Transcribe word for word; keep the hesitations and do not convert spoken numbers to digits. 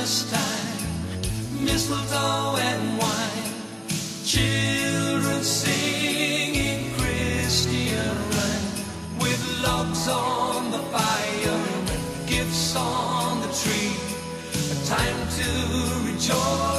Christmas time, mistletoe and wine, children singing Christian rhyme, with logs on the fire, gifts on the tree, a time to rejoice.